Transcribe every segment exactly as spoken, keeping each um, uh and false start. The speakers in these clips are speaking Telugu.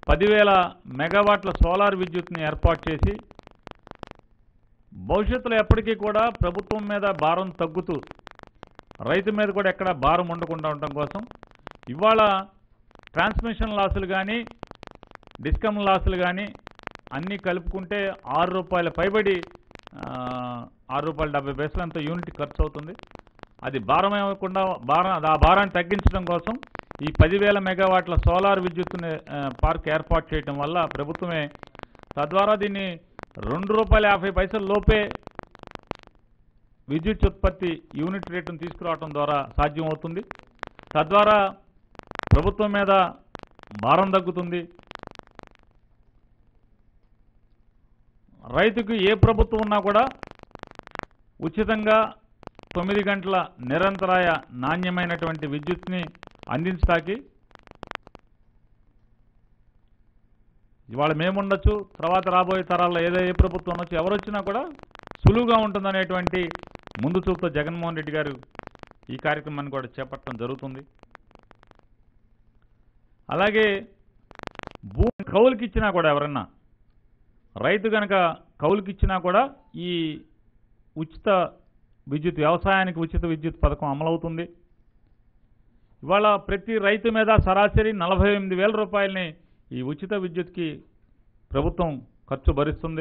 పదివేల మెగావాట్ల సోలార్ విద్యుత్ని ఏర్పాటు చేసి భవిష్యత్తులో ఎప్పటికీ కూడా ప్రభుత్వం మీద భారం తగ్గుతూ రైతు మీద కూడా ఎక్కడ భారం ఉండకుండా ఉండటం కోసం ఇవాళ ట్రాన్స్మిషన్ లాసులు కానీ డిస్కమ్ లాసులు కానీ అన్నీ కలుపుకుంటే ఆరు రూపాయల పైబడి ఆరు రూపాయల డెబ్బై పైసలు అంత యూనిట్ ఖర్చు అవుతుంది. అది భారం ఇవ్వకుండా భారం ఆ భారాన్ని తగ్గించడం కోసం ఈ పదివేల మెగావాట్ల సోలార్ విద్యుత్తుని పార్క్ ఏర్పాటు చేయడం వల్ల ప్రభుత్వమే తద్వారా దీన్ని రెండు రూపాయల యాభై పైసల లోపే విద్యుత్ ఉత్పత్తి యూనిట్ రేటును తీసుకురావడం ద్వారా సాధ్యమవుతుంది. తద్వారా ప్రభుత్వం మీద భారం తగ్గుతుంది. రైతుకు ఏ ప్రభుత్వం ఉన్నా కూడా ఉచితంగా తొమ్మిది గంటల నిరంతరాయ నాణ్యమైనటువంటి విద్యుత్ని అందించడానికి ఇవాళ మేముండొచ్చు, తర్వాత రాబోయే తరాల్లో ఏదో ఏ ప్రభుత్వం ఉండొచ్చు, ఎవరు వచ్చినా కూడా సులువుగా ఉంటుందనేటువంటి ముందు చూపుతో జగన్మోహన్ రెడ్డి గారు ఈ కార్యక్రమాన్ని కూడా చేపట్టడం జరుగుతుంది. అలాగే భూమి కౌలుకి ఇచ్చినా కూడా ఎవరన్నా రైతు కనుక కౌలుకి ఇచ్చినా కూడా ఈ ఉచిత విద్యుత్ వ్యవసాయానికి ఉచిత విద్యుత్ పథకం అమలవుతుంది. ఇవాళ ప్రతి రైతు మీద సరాసరి నలభై ఎనిమిది వేల రూపాయలని ఈ ఉచిత విద్యుత్కి ప్రభుత్వం ఖర్చు భరిస్తుంది.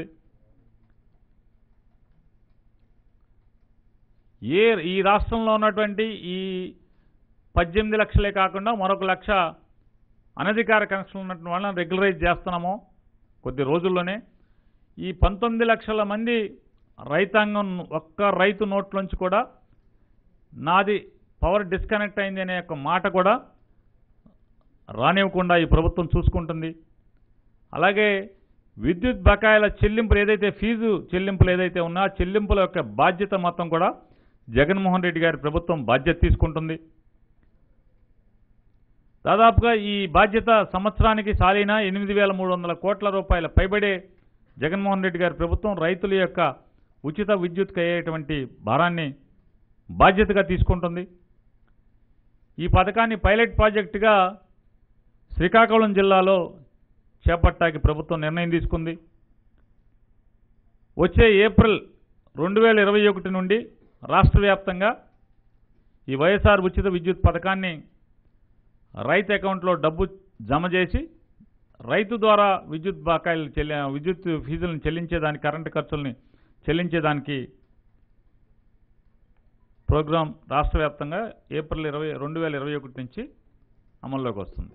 ఏ ఈ రాష్ట్రంలో ఉన్నటువంటి ఈ పద్దెనిమిది లక్షలే కాకుండా మరొక లక్ష అనధికార కనెక్షన్లు ఉన్నటువంటి వాళ్ళని రెగ్యులరైజ్ చేస్తున్నాము కొద్ది రోజుల్లోనే. ఈ పంతొమ్మిది లక్షల మంది రైతాంగం ఒక్క రైతు నోట్లోంచి కూడా నాది పవర్ డిస్కనెక్ట్ అయింది అనే ఒక మాట కూడా రానివ్వకుండా ఈ ప్రభుత్వం చూసుకుంటుంది. అలాగే విద్యుత్ బకాయిల చెల్లింపులు ఏదైతే ఫీజు చెల్లింపులు ఏదైతే ఉన్నా చెల్లింపుల యొక్క బాధ్యత మొత్తం కూడా జగన్మోహన్ రెడ్డి గారి ప్రభుత్వం బాధ్యత తీసుకుంటుంది. దాదాపుగా ఈ బాధ్యత సంవత్సరానికి సాలిన ఎనిమిది వేల మూడు వందల కోట్ల రూపాయల పైబడే జగన్మోహన్ రెడ్డి గారి ప్రభుత్వం రైతుల యొక్క ఉచిత విద్యుత్కి అయ్యేటువంటి భారాన్ని బాధ్యతగా తీసుకుంటుంది. ఈ పథకాన్ని పైలట్ ప్రాజెక్టుగా శ్రీకాకుళం జిల్లాలో చేపట్టాకి ప్రభుత్వం నిర్ణయం తీసుకుంది. వచ్చే ఏప్రిల్ రెండు వేల ఇరవై ఒకటి నుండి రాష్ట్ర వ్యాప్తంగా ఈ వైఎస్ఆర్ ఉచిత విద్యుత్ పథకాన్ని రైతు అకౌంట్లో డబ్బు జమ చేసి రైతు ద్వారా విద్యుత్ బకాయిలు చెల్లి విద్యుత్ ఫీజులను చెల్లించేదానికి కరెంటు ఖర్చుల్ని చెల్లించేదానికి ప్రోగ్రాం రాష్ట్ర వ్యాప్తంగా ఏప్రిల్ ఇరవై రెండు వేల ఇరవై ఒకటి నుంచి అమల్లోకి వస్తుంది.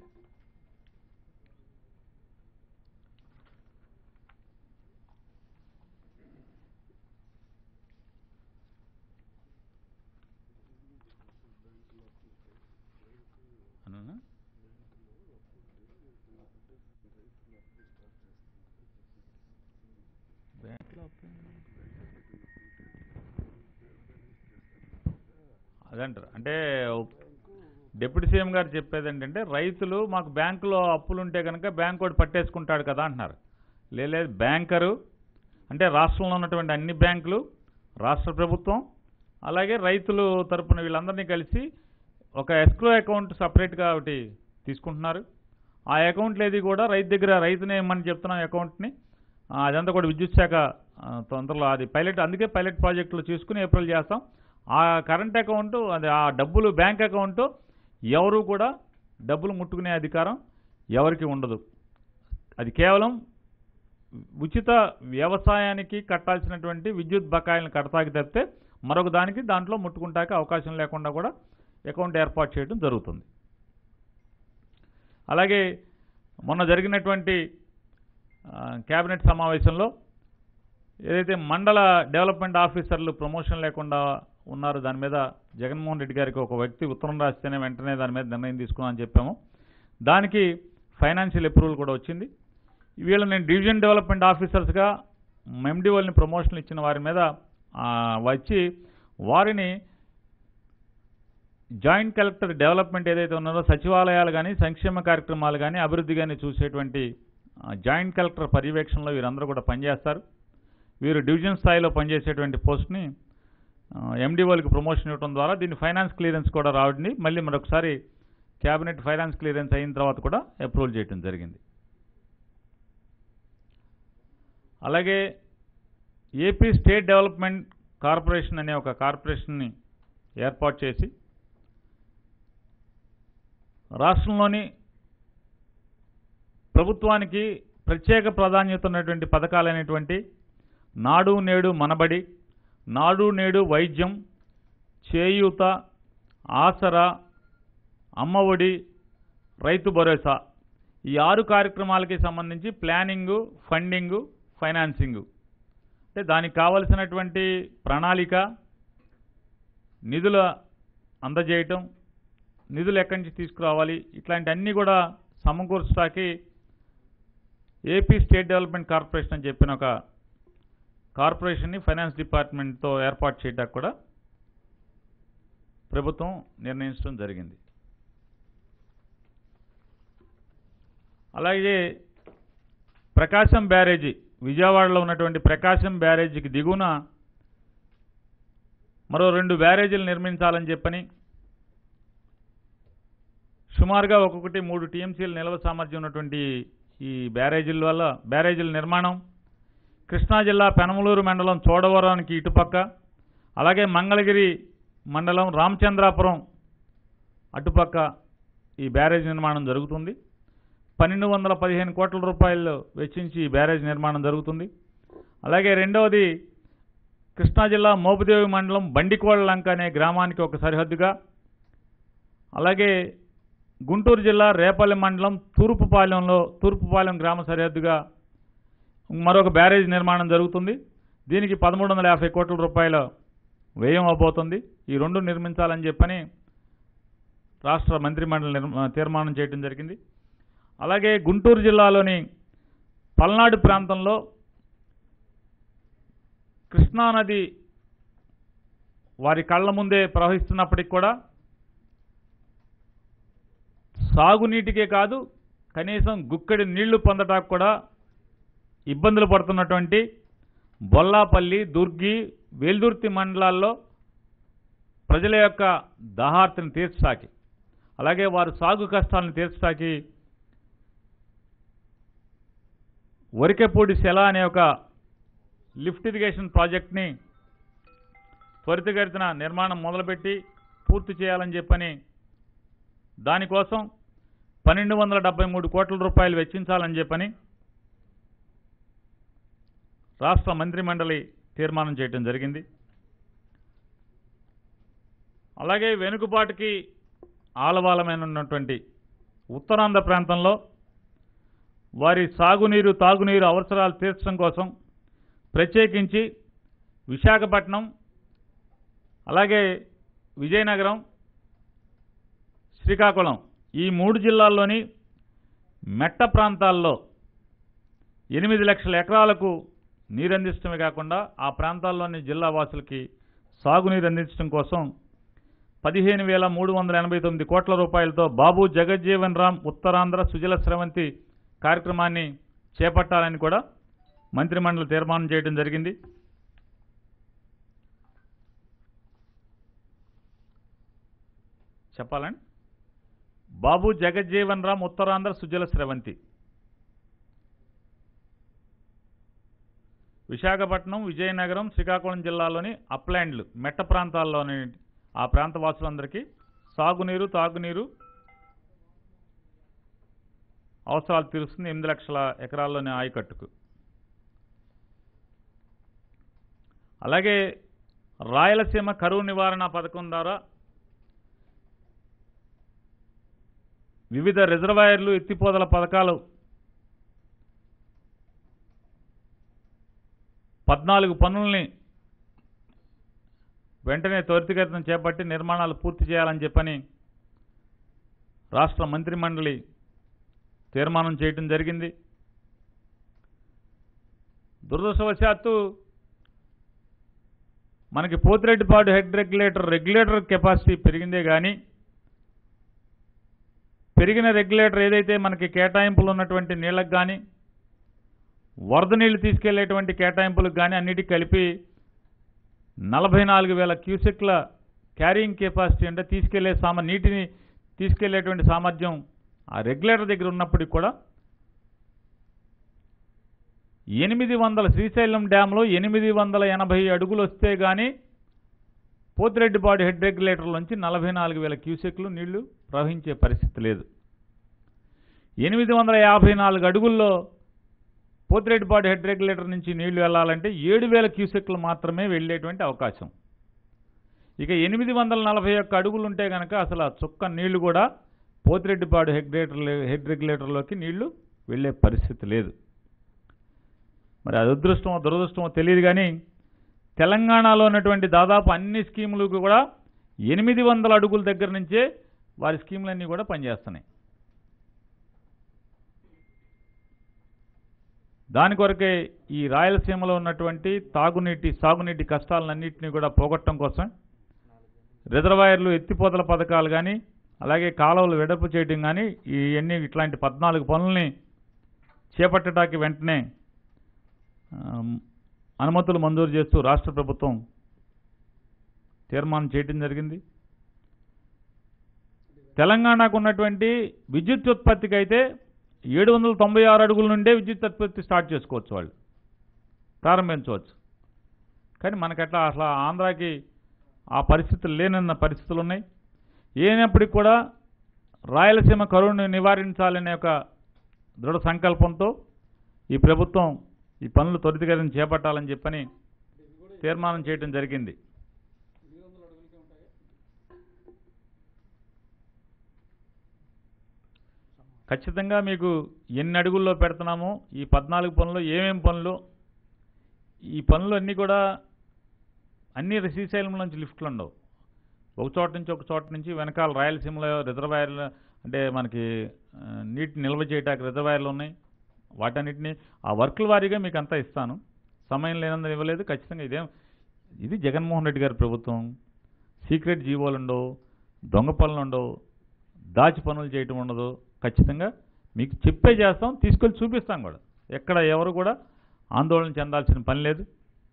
అదంటారు అంటే డిప్యూటీ సీఎం గారు చెప్పేది ఏంటంటే రైతులు మాకు బ్యాంకులో అప్పులు ఉంటే కనుక బ్యాంకు వాడు పట్టేసుకుంటాడు కదా అంటున్నారు. లేదు బ్యాంకరు అంటే రాష్ట్రంలో ఉన్నటువంటి అన్ని బ్యాంకులు రాష్ట్ర ప్రభుత్వం అలాగే రైతులు తరపున వీళ్ళందరినీ కలిసి ఒక ఎస్క్రో అకౌంట్ సపరేట్గా ఒకటి తీసుకుంటున్నారు. ఆ అకౌంట్లు ఏది కూడా రైతు దగ్గర రైతునే ఇమ్మని చెప్తున్నాం అకౌంట్ని. అదంతా కూడా విద్యుత్ శాఖ తొందరలో అది పైలట్ అందుకే పైలట్ ప్రాజెక్టులు చూసుకుని ఏప్రిల్ చేస్తాం. ఆ కరెంట్ అకౌంటు అది ఆ డబ్బులు బ్యాంక్ అకౌంటు ఎవరు కూడా డబ్బులు ముట్టుకునే అధికారం ఎవరికి ఉండదు. అది కేవలం ఉచిత వ్యవసాయానికి కట్టాల్సినటువంటి విద్యుత్ బకాయిలను కడతాకి తప్పితే మరొక దానికి దాంట్లో ముట్టుకుంటాకి అవకాశం లేకుండా కూడా అకౌంట్ ఏర్పాటు చేయడం జరుగుతుంది. అలాగే మొన్న జరిగినటువంటి కేబినెట్ సమావేశంలో ఏదైతే మండల డెవలప్మెంట్ ఆఫీసర్లు ప్రమోషన్ లేకుండా ఉన్నారు దాని మీద జగన్మోహన్ రెడ్డి గారికి ఒక వ్యక్తి ఉత్తరం రాస్తేనే వెంటనే దాని మీద నిర్ణయం తీసుకున్నామని చెప్పాము. దానికి ఫైనాన్షియల్ అప్రూవల్ కూడా వచ్చింది. వీళ్ళ నేను డివిజన్ డెవలప్మెంట్ ఆఫీసర్స్గా ఎండి వాళ్ళని ప్రమోషన్లు ఇచ్చిన వారి మీద వచ్చి వారిని జాయింట్ కలెక్టర్ డెవలప్మెంట్ ఏదైతే ఉన్నారో సచివాలయాలు కానీ సంక్షేమ కార్యక్రమాలు కానీ అభివృద్ధి కానీ చూసేటువంటి జాయింట్ కలెక్టర్ పర్యవేక్షణలో వీరందరూ కూడా పనిచేస్తారు. వీరు డివిజన్ స్థాయిలో పనిచేసేటువంటి పోస్ట్ని ఎండి వాళ్ళకి ప్రమోషన్ ఇవ్వడం ద్వారా దీన్ని ఫైనాన్స్ క్లియరెన్స్ కూడా రావడండి మళ్ళీ మరొకసారి క్యాబినెట్ ఫైనాన్స్ క్లియరెన్స్ అయిన తర్వాత కూడా అప్రూవల్ చేయడం జరిగింది. అలాగే ఏపీ స్టేట్ డెవలప్మెంట్ కార్పొరేషన్ అనే ఒక కార్పొరేషన్ని ఏర్పాటు చేసి రాష్ట్రంలోని ప్రభుత్వానికి ప్రత్యేక ప్రాధాన్యత ఉన్నటువంటి పథకాలైనటువంటి నాడు నేడు మనబడి, నాడు నేడు వైద్యం, చేయూత, ఆసరా, అమ్మఒడి, రైతు భరోసా ఈ ఆరు కార్యక్రమాలకి సంబంధించి ప్లానింగు, ఫండింగు, ఫైనాన్సింగు అంటే దానికి కావలసినటువంటి ప్రణాళిక, నిధుల అందజేయటం, నిధులు ఎక్కడి నుంచి తీసుకురావాలి ఇట్లాంటి అన్నీ కూడా సమకూర్చడానికి ఏపీ స్టేట్ డెవలప్మెంట్ కార్పొరేషన్ అని చెప్పిన ఒక కార్పొరేషన్ని ఫైనాన్స్ డిపార్ట్మెంట్తో ఏర్పాటు చేయడానికి కూడా ప్రభుత్వం నిర్ణయించడం జరిగింది. అలాగే ప్రకాశం బ్యారేజీ, విజయవాడలో ఉన్నటువంటి ప్రకాశం బ్యారేజీకి దిగువన మరో రెండు బ్యారేజీలు నిర్మించాలని చెప్పని సుమారుగా ఒక్కొక్కటి మూడు టీఎంసీల నిల్వ సామర్థ్యం ఉన్నటువంటి ఈ బ్యారేజీల వల్ల బ్యారేజీల నిర్మాణం కృష్ణా జిల్లా పెనమలూరు మండలం చోడవరానికి ఇటుపక్క, అలాగే మంగళగిరి మండలం రామచంద్రాపురం అటుపక్క ఈ బ్యారేజ్ నిర్మాణం జరుగుతుంది. పన్నెండు వందల పదిహేను కోట్ల రూపాయలు వెచ్చించి ఈ బ్యారేజ్ నిర్మాణం జరుగుతుంది. అలాగే రెండవది కృష్ణా జిల్లా మోపుదేవి మండలం బండికోళ్లంక అనే గ్రామానికి ఒక సరిహద్దుగా, అలాగే గుంటూరు జిల్లా రేపల్లి మండలం తూర్పుపాలెంలో తూర్పుపాలెం గ్రామ సరిహద్దుగా మరొక బ్యారేజ్ నిర్మాణం జరుగుతుంది. దీనికి పదమూడు వందల యాభై కోట్ల రూపాయల వ్యయం అవబోతుంది. ఈ రెండు నిర్మించాలని చెప్పని రాష్ట్ర మంత్రిమండలి తీర్మానం చేయడం జరిగింది. అలాగే గుంటూరు జిల్లాలోని పల్నాడు ప్రాంతంలో కృష్ణానది వారి కళ్ళ ముందే ప్రవహిస్తున్నప్పటికి కూడా సాగునీటికే కాదు కనీసం గుక్కడి నీళ్లు పొందటానికి కూడా ఇబ్బందులు పడుతున్నటువంటి బొల్లాపల్లి, దుర్గి, వేల్దుర్తి మండలాల్లో ప్రజల యొక్క దాహార్తిని తీర్చడానికి, అలాగే వారు సాగు కష్టాలను తీర్చడానికి వరికెపూడి సెల అనే ఒక లిఫ్ట్ ఇరిగేషన్ ప్రాజెక్ట్ని త్వరితగతిన నిర్మాణం మొదలుపెట్టి పూర్తి చేయాలని చెప్పని దానికోసం పన్నెండు వందల డెబ్బై మూడు కోట్ల రూపాయలు వెచ్చించాలని చెప్పని రాష్ట్ర మంత్రిమండలి తీర్మానం చేయడం జరిగింది. అలాగే వెనుకబాటుకి ఆలవాలమైన ఉన్నటువంటి ఉత్తరాంధ్ర ప్రాంతంలో వారి సాగునీరు, తాగునీరు అవసరాలు తీర్చడం కోసం ప్రత్యేకించి విశాఖపట్నం, అలాగే విజయనగరం, శ్రీకాకుళం ఈ మూడు జిల్లాల్లోని మెట్ట ప్రాంతాల్లో ఎనిమిది లక్షల ఎకరాలకు నీరు అందించడమే కాకుండా ఆ ప్రాంతాల్లోని జిల్లా వాసులకి సాగునీరు అందించడం కోసం పదిహేను వేల మూడు వందల ఎనభై తొమ్మిది కోట్ల రూపాయలతో బాబు జగజ్జీవన్ రామ్ ఉత్తరాంధ్ర సుజల స్రవంతి కార్యక్రమాన్ని చేపట్టాలని కూడా మంత్రిమండలి తీర్మానం చేయడం జరిగింది. చెప్పాలండి బాబు జగజ్జీవన్ రామ్ ఉత్తరాంధ్ర సుజల స్రవంతి విశాఖపట్నం, విజయనగరం, శ్రీకాకుళం జిల్లాలోని అప్లాండ్లు మెట్ట ప్రాంతాల్లోని ఆ ప్రాంత వాసులందరికీ సాగునీరు, తాగునీరు అవసరాలు తీరుస్తుంది ఎనిమిది లక్షల ఎకరాల్లోని ఆయకట్టుకు. అలాగే రాయలసీమ కరువు నివారణ పథకం ద్వారా వివిధ రిజర్వాయర్లు, ఎత్తిపోతల పథకాలు పద్నాలుగు పనుల్ని వెంటనే త్వరితగతిన చేపట్టి నిర్మాణాలు పూర్తి చేయాలని చెప్పని రాష్ట్ర మంత్రిమండలి తీర్మానం చేయడం జరిగింది. దురదృష్టవశాత్తు మనకి Pothireddypadu head regulator regulator capacity పెరిగిందే కానీ పెరిగిన రెగ్యులేటర్ ఏదైతే మనకి కేటాయింపులు ఉన్నటువంటి నీళ్ళకు కానీ వరద నీళ్లు తీసుకెళ్లేటువంటి కేటాయింపులకు కానీ అన్నిటికీ కలిపి నలభై నాలుగు వేల క్యూసెక్ల క్యారింగ్ కెపాసిటీ అంటే తీసుకెళ్లే సామ నీటిని తీసుకెళ్లేటువంటి సామర్థ్యం ఆ రెగ్యులేటర్ దగ్గర ఉన్నప్పటికీ కూడా ఎనిమిది వందల శ్రీశైలం డ్యాంలో ఎనిమిది వందల ఎనభై అడుగులు వస్తే కానీ పోతిరెడ్డిపాడు హెడ్ రెగ్యులేటర్ నుంచి నలభై నాలుగు వేల క్యూసెక్లు నీళ్లు ప్రవహించే పరిస్థితి లేదు. ఎనిమిది వందల యాభై నాలుగు అడుగుల్లో పోతిరెడ్డిపాడు హెడ్ రెగ్యులేటర్ నుంచి నీళ్లు వెళ్ళాలంటే ఏడు వేల క్యూసెక్లు మాత్రమే వెళ్ళేటువంటి అవకాశం. ఇక ఎనిమిది వందల నలభై ఒక్క అడుగులు ఉంటే కనుక అసలు ఆ చుక్క నీళ్లు కూడా పోతిరెడ్డిపాడు హెడ్ రెగ్యులేటర్ హెడ్ రెగ్యులేటర్లోకి నీళ్లు వెళ్ళే పరిస్థితి లేదు. మరి అది అదృష్టమో దురదృష్టమో తెలియదు కానీ తెలంగాణలో ఉన్నటువంటి దాదాపు అన్ని స్కీములకు కూడా ఎనిమిది వందల అడుగుల దగ్గర నుంచే వారి స్కీములన్నీ కూడా పనిచేస్తున్నాయి. దాని కొరకే ఈ రాయలసీమలో ఉన్నటువంటి తాగునీటి సాగునీటి కష్టాలన్నింటినీ కూడా పోగొట్టడం కోసం రిజర్వాయర్లు ఎత్తిపోతల పథకాలు కానీ అలాగే కాలువలు వెడల్పు చేయడం కానీ ఇవన్నీ ఇట్లాంటి పద్నాలుగు పనుల్ని చేపట్టడానికి వెంటనే అనుమతులు మంజూరు చేస్తూ రాష్ట్ర ప్రభుత్వం తీర్మానం చేయడం జరిగింది. తెలంగాణకు ఉన్నటువంటి విద్యుత్ ఉత్పత్తికి అయితే ఏడు వందల తొంభై ఆరు అడుగుల నుండే విద్యుత్ ఉత్పత్తి స్టార్ట్ చేసుకోవచ్చు, వాళ్ళు ప్రారంభించవచ్చు. కానీ మనకట్లా అసలు ఆంధ్రాకి ఆ పరిస్థితులు లేనన్న పరిస్థితులు ఉన్నాయి. ఏనప్పటికీ కూడా రాయలసీమ కరువును నివారించాలనే ఒక దృఢ సంకల్పంతో ఈ ప్రభుత్వం ఈ పనులు త్వరితగతిన చేపట్టాలని చెప్పని తీర్మానం చేయడం జరిగింది. ఖచ్చితంగా మీకు ఎన్ని అడుగుల్లో పెడుతున్నామో ఈ పద్నాలుగు పనులు ఏమేం పనులు ఈ పనులు అన్నీ కూడా అన్ని శ్రీశైలం నుంచి లిఫ్ట్లు ఉండవు. ఒక చోట నుంచి ఒక చోట నుంచి వెనకాల రాయలసీమలో రిజర్వాయర్లు అంటే మనకి నీటి నిల్వ చేయడానికి రిజర్వాయర్లు ఉన్నాయి. వాటన్నిటిని ఆ వర్కుల వారీగా మీకు అంతా ఇస్తాను. సమయం లేనందున ఇవ్వలేదు. ఖచ్చితంగా ఇదేం ఇది జగన్మోహన్ రెడ్డి గారి ప్రభుత్వం. సీక్రెట్ జీవోలు ఉండవు, దొంగ పనులు ఉండవు, దాచి పనులు చేయటం ఉండదు. ఖచ్చితంగా మీకు చెప్పే చేస్తాం, తీసుకెళ్ళి చూపిస్తాం కూడా. ఎక్కడ ఎవరు కూడా ఆందోళన చెందాల్సిన పని లేదు.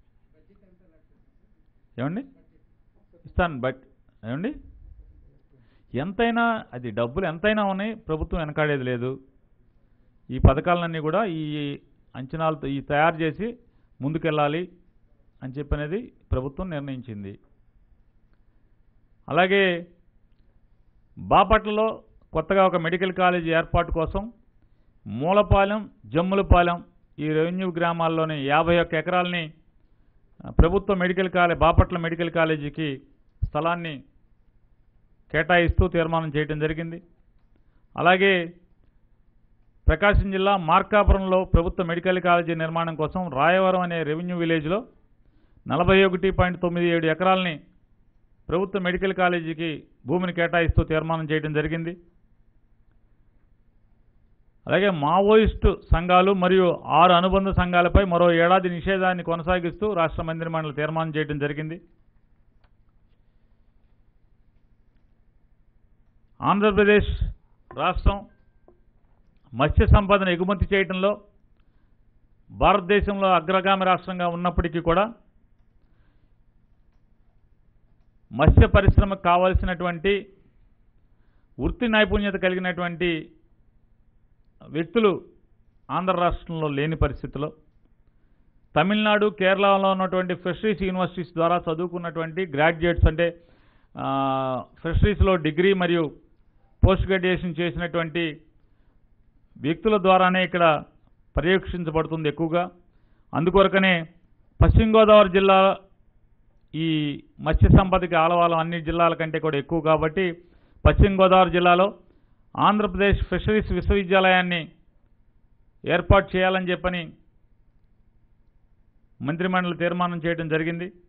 ఏమండి ఇస్తాను బట్ ఏమండి ఎంతైనా అది డబ్బులు ఎంతైనా ఉన్నాయి, ప్రభుత్వం వెనకాడేది లేదు. ఈ పథకాలన్నీ కూడా ఈ అంచనాలతో ఈ తయారు చేసి ముందుకెళ్ళాలి అని చెప్పనేది ప్రభుత్వం నిర్ణయించింది. అలాగే బాపట్లలో కొత్తగా ఒక మెడికల్ కాలేజీ ఏర్పాటు కోసం మూలపాలెం జమ్ములపాలెం ఈ రెవెన్యూ గ్రామాల్లోని యాభై ఒక్క ఎకరాలని ప్రభుత్వ మెడికల్ కాలేజ్ బాపట్ల మెడికల్ కాలేజీకి స్థలాన్ని కేటాయిస్తూ తీర్మానం చేయడం జరిగింది. అలాగే ప్రకాశం జిల్లా మార్కాపురంలో ప్రభుత్వ మెడికల్ కాలేజీ నిర్మాణం కోసం రాయవరం అనే రెవెన్యూ విలేజ్లో నలభై ఒకటి పాయింట్ తొమ్మిది ఏడు ఎకరాలని ప్రభుత్వ మెడికల్ కాలేజీకి భూమిని కేటాయిస్తూ తీర్మానం చేయడం జరిగింది. అలాగే మావోయిస్టు సంఘాలు మరియు ఆరు అనుబంధ సంఘాలపై మరో ఏడాది నిషేధాన్ని కొనసాగిస్తూ రాష్ట్ర మంత్రిమండలి తీర్మానం చేయడం జరిగింది. ఆంధ్రప్రదేశ్ రాష్ట్రం మత్స్య సంపదను ఎగుమతి చేయడంలో భారతదేశంలో అగ్రగామి రాష్ట్రంగా ఉన్నప్పటికీ కూడా మత్స్య పరిశ్రమకు కావాల్సినటువంటి వృత్తి నైపుణ్యత కలిగినటువంటి వ్యక్తులు ఆంధ్ర రాష్ట్రంలో లేని పరిస్థితిలో తమిళనాడు కేరళలో ఉన్నటువంటి ఫిషరీస్ యూనివర్సిటీస్ ద్వారా చదువుకున్నటువంటి గ్రాడ్యుయేట్స్ అంటే ఫిషరీస్లో డిగ్రీ మరియు పోస్ట్ గ్రాడ్యుయేషన్ చేసినటువంటి వ్యక్తుల ద్వారానే ఇక్కడ పర్యవేక్షించబడుతుంది ఎక్కువగా. అందుకొరకనే పశ్చిమ గోదావరి జిల్లా ఈ మత్స్య సంపదకి ఆలవాలం అన్ని జిల్లాల కంటే కూడా ఎక్కువ కాబట్టి పశ్చిమ గోదావరి జిల్లాలో ఆంధ్రప్రదేశ్ ఫిషరీస్ విశ్వవిద్యాలయాన్ని ఏర్పాటు చేయాలని చెప్పని మంత్రిమండలి తీర్మానం చేయడం జరిగింది.